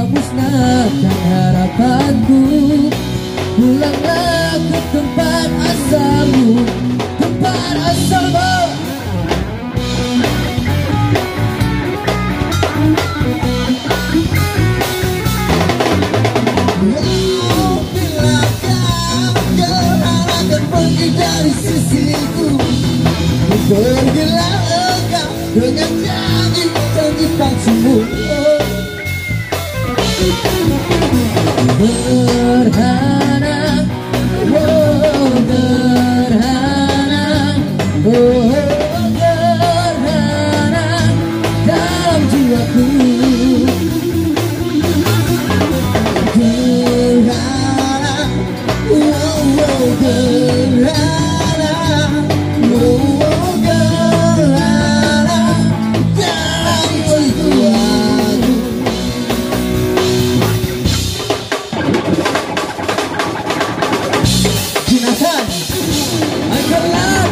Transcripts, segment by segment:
musnahkan harapanku. Pulanglah ke tempat asalmu, tempat asalmu. Bila kau akan pergi dari sisiku, pergilah engkau dengan janji palsumu. Gerhana, oh gerhana, oh gerhana dalam jiwaku. Gerhana, oh gerhana, oh gerhana dalam jiwaku. Gunakan Angkelan.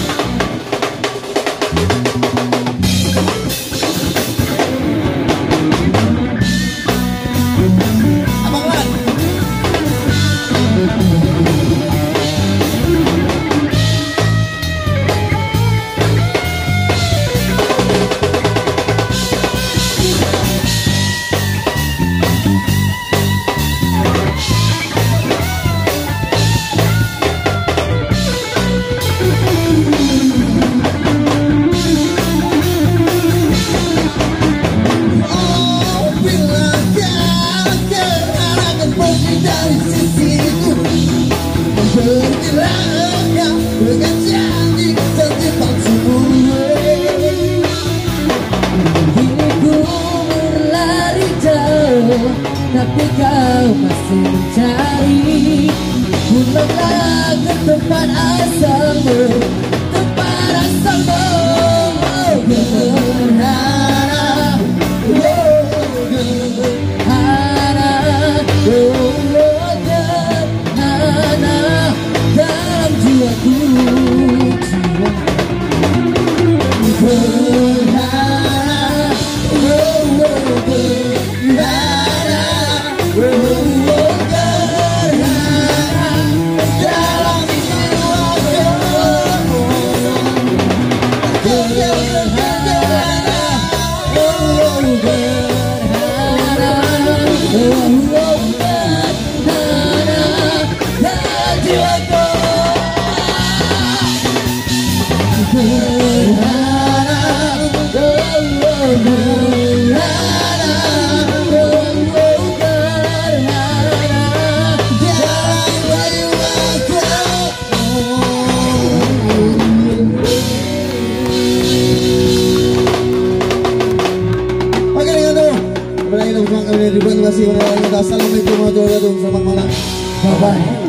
Abang Lan. Pergilah engkau dengan janji palsumu. Kini ku berlari jauh, tapi kau masih mencari. Pulanglah ke tempat asalmu, tempat asalmu. Oh gerhana, oh gerhana, oh dalam jiwaku, jiwa. Gerhana, oh gerhana, oh gerhana dalam jiwaku. Gerhana, oh gerhana, oh gerhana dalam jiwaku. Gerhana, oh gerhana, oh gerhana dalam jiwaku. Oke, dengan itu kita bersama kami ribuan terima kasih. Assalamualaikum warahmatullahi wabarakatuh. Selamat malam. Bye bye.